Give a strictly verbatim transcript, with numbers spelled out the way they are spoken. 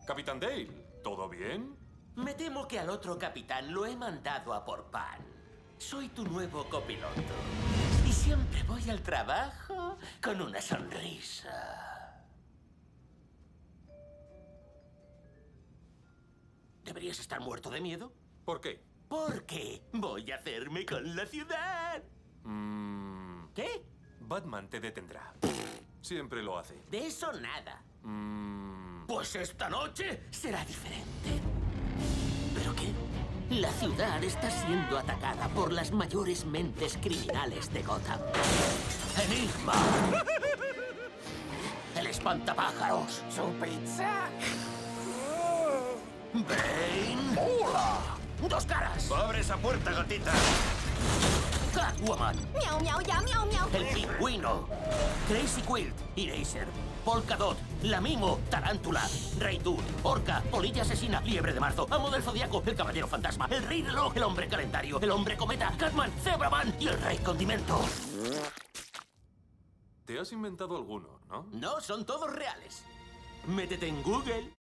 Capitán Dale, ¿todo bien? Me temo que al otro capitán lo he mandado a por pan. Soy tu nuevo copiloto. Y siempre voy al trabajo con una sonrisa. ¿Deberías estar muerto de miedo? ¿Por qué? Porque voy a hacerme con la ciudad. Mm, ¿Qué? Batman te detendrá. Siempre lo hace. De eso nada. Mm, Pues esta noche será diferente. ¿Pero qué? La ciudad está siendo atacada por las mayores mentes criminales de Gotham. Enigma. El espantapájaros. ¿Su pizza? Bane. ¡Hola! ¡Dos caras! ¡Abre esa puerta, gatita! Catwoman. Miau, miau, ya, miau, miau. El pingüino. Crazy Quilt. Eraser. Polkadot. La Mimo. Tarántula. Rey Tut. Orca. Polilla asesina. Liebre de marzo. Amo del zodiaco. El caballero fantasma. El rey reloj. El hombre calendario. El hombre cometa. Catman. Zebraman. Y el rey condimento. te has inventado alguno, ¿no? No, son todos reales. Métete en Google.